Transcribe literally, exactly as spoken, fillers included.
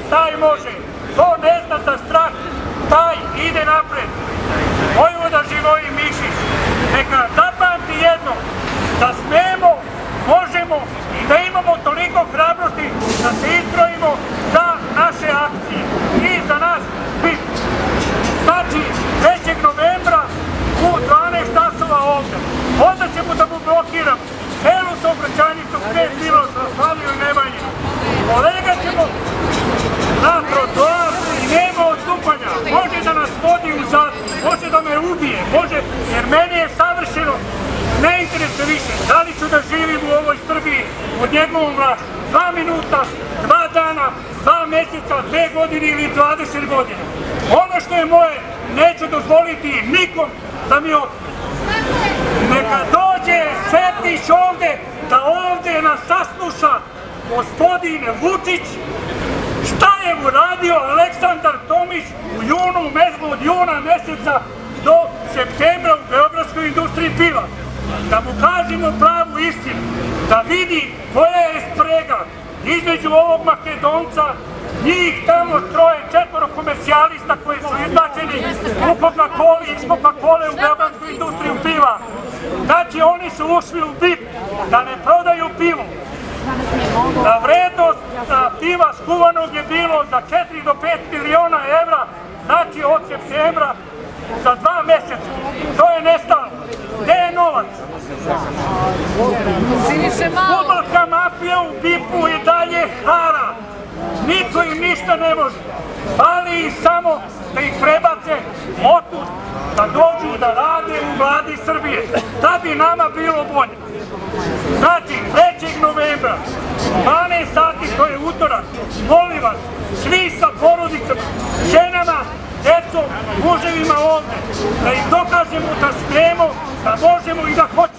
taj može. Ko ne zna za strah, taj ide napred. Vojvoda Živojin Mišić, neka zapamti jedno, da smemo, možemo i da imamo toliko hrabrosti da se izbrojimo za naše akcije i za naš bit. Znači, trećeg novembra u dvanaest časova ovdje. Onda ćemo da mu blokiramo celu saobraćajnicu pred Miloš, Raslaviju i Nemanjinu. Kolega ćemo na trotoar i nema odstupanja. Može da nas vodi u zatvor, može da me ubije, može, jer meni je savršeno, ne interesuje više da li ću da živim u ovoj Srbiji od njegovom vlašću. Dva minuta, dva dana, dva mjeseca, dve godine ili dvadeset godina. Ono što je moje, neću dozvoliti nikom da mi otme. Neka dođe Sertić ovde, da ovde nas sasluša gospodin Vučić, šta je uradio Aleksandar Tomić u junu, od juna mjeseca do septembra u beogradskoj industriji piva. Da mu kažemo pravu istinu, da vidi koja je sprega između ovog Makedonca, njih tamo troje, četvoro komercijalista koji su izbačeni u Coca-Cola, iz Coca-Cola u beogradsku industriju piva. Znači oni su ušli u B I P da ne prodaju pivu. Da vrednost piva skuvanog je bilo za četiri do pet miliona evra, znači od septembra za dva mjeseca. To je nestalo. Gde je novac? Fudbalska mafija u B I P-u i dalje hara. Niko im ništa ne može. Ali i samo da ih prebace otud, da dođu da rade u vladi Srbije. Da bi nama bilo bolje. Znači, trećeg novembra, dvanaest sati, to je utorak, molim vas, svi sa porodicama, ženama, djecom, muževima ovde, da im dokažemo da smemo, da možemo i da hoćemo.